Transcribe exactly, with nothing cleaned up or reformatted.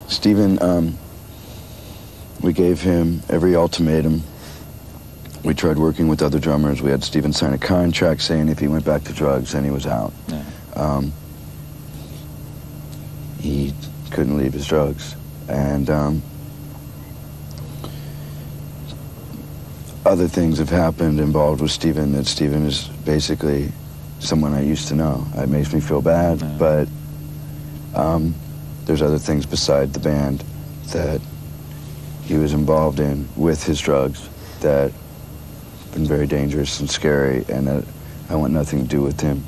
Steven, um, we gave him every ultimatum. We tried working with other drummers. We had Steven sign a contract saying if he went back to drugs, then he was out. Yeah. Um, he couldn't leave his drugs. And um, other things have happened involved with Steven that Steven is basically someone I used to know. It makes me feel bad, yeah. but um, there's other things beside the band that he was involved in with his drugs that have been very dangerous and scary, and that I want nothing to do with him.